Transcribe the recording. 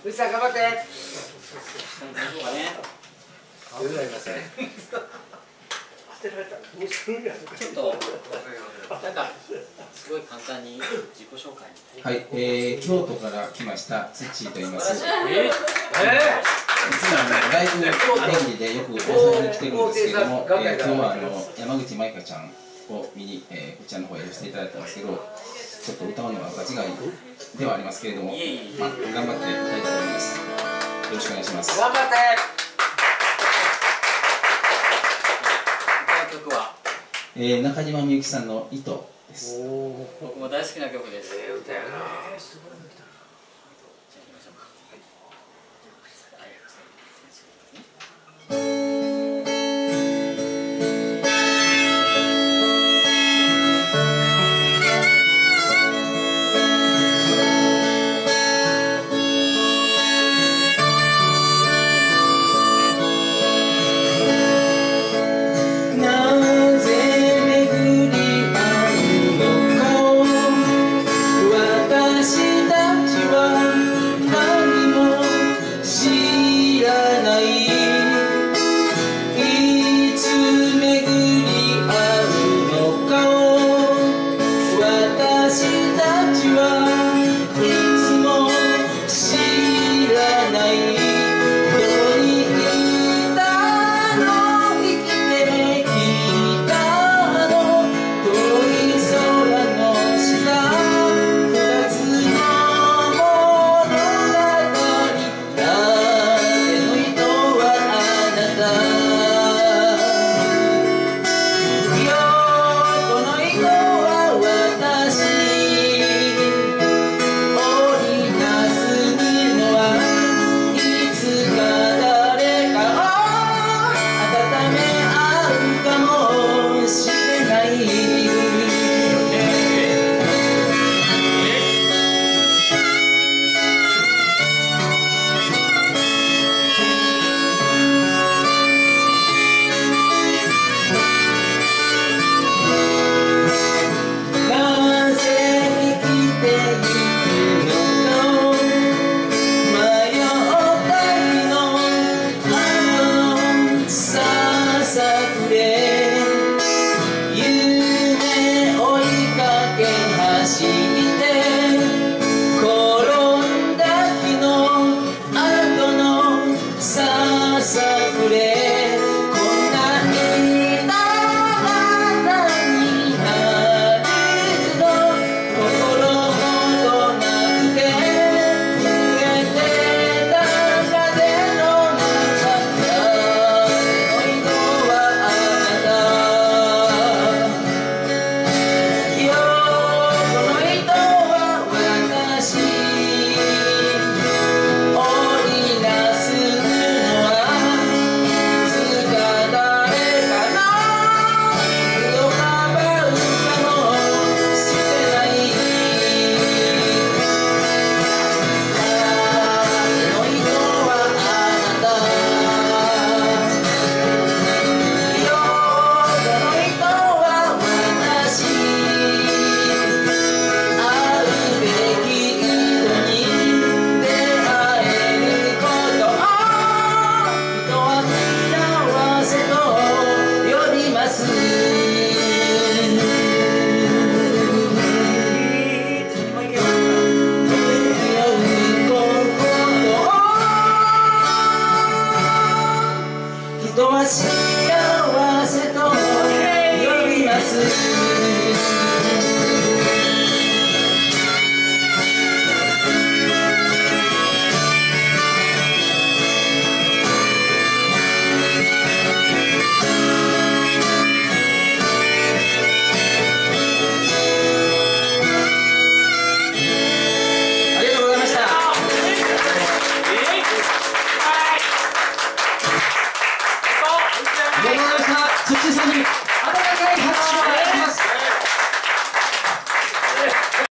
藤さん頑張って。 ちょっとなんかすごい簡単に自己紹介みたいな。 はい、京都から来ましたツッチーと言います。いつもライブ演技でよく大阪に来てるんですけども、今日は山口舞香ちゃんを見に、こちらの方へ寄せていただいたんですけど、ちょっと歌うのは場違いではありますけれども、頑張って歌いたいと思います。よろしくお願いします。 頑張って。 歌う曲は中島みゆきさんの糸です。 僕も大好きな曲です。 歌やな。